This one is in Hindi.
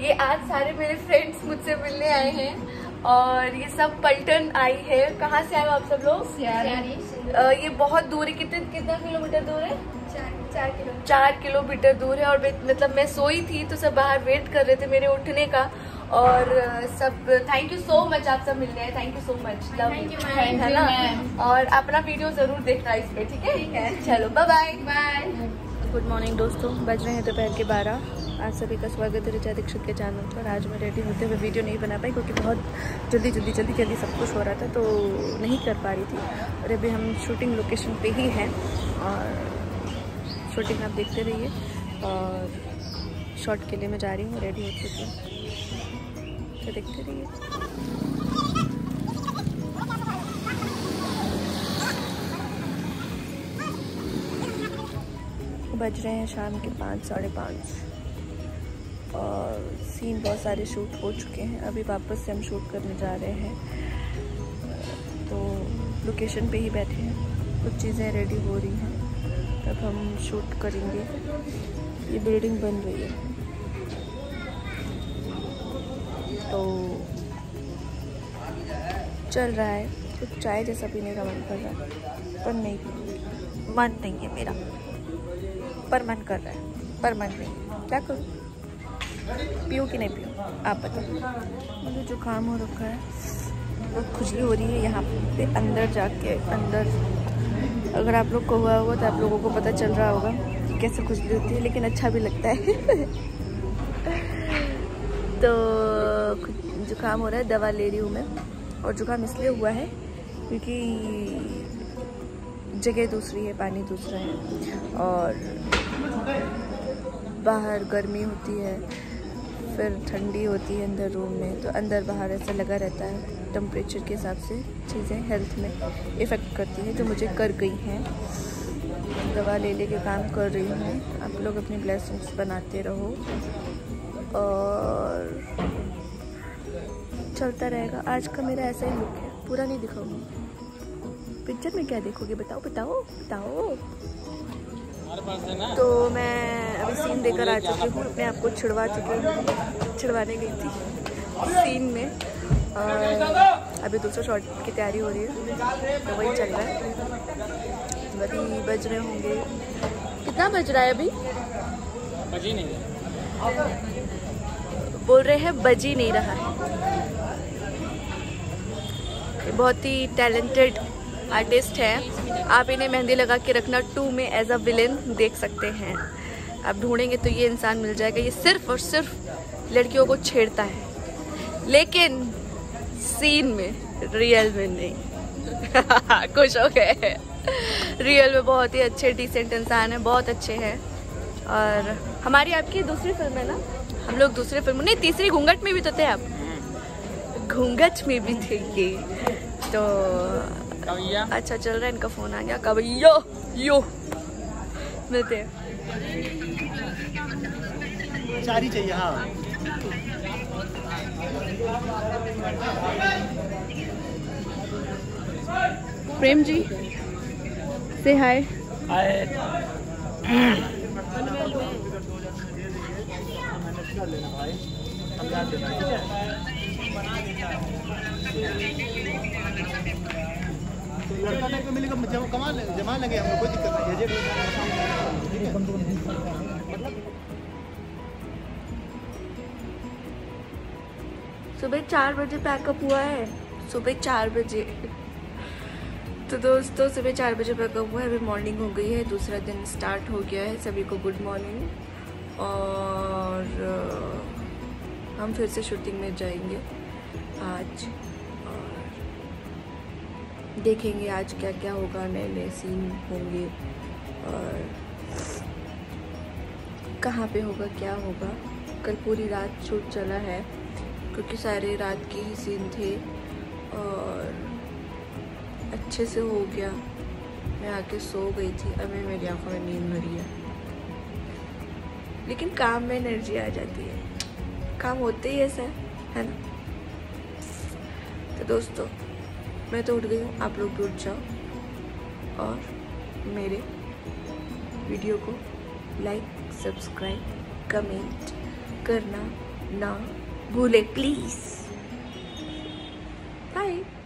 ये आज सारे मेरे फ्रेंड्स मुझसे मिलने आए हैं और ये सब पलटन आई है। कहाँ से आए हो आप सब लोग? ये बहुत दूर है। कितना किलोमीटर दूर है? 4 किलोमीटर दूर है। और मतलब मैं सोई थी तो सब बाहर वेट कर रहे थे मेरे उठने का। और सब थैंक यू सो मच, आप सब मिलने हैं, थैंक यू सो मच, है ना। और अपना वीडियो जरूर देखना इस पे, ठीक है? चलो बाय बाय। गुड मॉर्निंग दोस्तों, बज रहे हैं दोपहर के 12। आज सभी का स्वागत है ऋचा दीक्षित के चैनल पर। आज मैं रेडी होते हुए वीडियो नहीं बना पाई क्योंकि बहुत जल्दी सब कुछ हो रहा था तो नहीं कर पा रही थी। और अभी हम शूटिंग लोकेशन पे ही हैं और शूटिंग आप देखते रहिए। और शॉट के लिए मैं जा रही हूँ, रेडी हो चुकी हूँ तो देखते रहिए। बज रहे हैं शाम के 5, साढ़े 5 और सीन बहुत सारे शूट हो चुके हैं। अभी वापस से हम शूट करने जा रहे हैं तो लोकेशन पे ही बैठे हैं, कुछ चीज़ें रेडी हो रही हैं, तब हम शूट करेंगे। ये बिल्डिंग बन रही है तो चल रहा है। कुछ चाय जैसा पीने का मन कर रहा है पर मन नहीं है मेरा, पर मन कर रहा है पर मन नहीं। क्या करूँ, पीऊँ कि नहीं पीऊँ आप बताओ। मुझे जुकाम हो रखा है, बहुत खुजली हो रही है यहाँ पे अंदर जाके। अंदर अगर आप लोग को हुआ होगा तो आप लोगों को पता चल रहा होगा कि कैसे खुजली होती है, लेकिन अच्छा भी लगता है। तो जुकाम हो रहा है, दवा ले रही हूँ मैं। और जुकाम इसलिए हुआ है क्योंकि जगह दूसरी है, पानी दूसरा है और बाहर गर्मी होती है, फिर ठंडी होती है अंदर रूम में, तो अंदर बाहर ऐसा लगा रहता है। टेम्परेचर के हिसाब से चीज़ें हेल्थ में इफ़ेक्ट करती हैं, जो मुझे कर गई हैं। दवा ले के काम कर रही हूँ। आप लोग अपनी ब्लेसिंग्स बनाते रहो और चलता रहेगा। आज का मेरा ऐसा ही लुक है, पूरा नहीं दिखाऊंगी। पिक्चर में क्या देखोगे बताओ बताओ बताओ। तो मैं अभी सीन देकर आ चुकी हूँ, अपने आप को छिड़वाने गई थी सीन में। और अभी दूसरा शॉट की तैयारी हो रही है तो वही चल रहा है। अभी बज रहे होंगे, कितना बज रहा है अभी? बज ही नहीं, बोल रहे हैं बज ही नहीं रहा है। बहुत ही टैलेंटेड आर्टिस्ट हैं। आप इन्हें मेहंदी लगा के रखना 2 में एज अ विलेन देख सकते हैं। आप ढूंढेंगे तो ये इंसान मिल जाएगा। ये सिर्फ और सिर्फ लड़कियों को छेड़ता है, लेकिन सीन में, रियल में नहीं। खुश हो गए। रियल में बहुत ही अच्छे डिसेंट इंसान हैं, बहुत अच्छे हैं। और हमारी आपकी दूसरी फिल्म है ना, हम लोग दूसरी फिल्म नहीं, तीसरी घूंघट में भी तो थे आप, घूंघट में भी थे ये तो। अच्छा चल रहा है, इनका फोन आ गया। कवैया यो मिलते हैं। चारी चाहिए। हाँ प्रेम जी से हाय। लड़का टाइप का मिलेगा, जमा लगे, हमें कोई दिक्कत नहीं है। सुबह 4 बजे पैकअप हुआ है, सुबह 4 बजे। तो दोस्तों सुबह 4 बजे पैकअप हुआ है, अभी मॉर्निंग हो गई है, दूसरा दिन स्टार्ट हो गया है। सभी को गुड मॉर्निंग। और हम फिर से शूटिंग में जाएंगे आज और देखेंगे आज क्या क्या होगा, नए नए सीन होंगे और कहाँ पे होगा क्या होगा। कल पूरी रात शूट चला है क्योंकि सारे रात के ही सीन थे और अच्छे से हो गया। मैं आके सो गई थी, अभी मेरी आंखों में नींद भरी है, लेकिन काम में एनर्जी आ जाती है। काम होते ही ऐसा है ना। तो दोस्तों मैं तो उठ गई हूँ, आप लोग भी उठ जाओ और मेरे वीडियो को लाइक, सब्सक्राइब, कमेंट करना ना भूले प्लीज। बाय।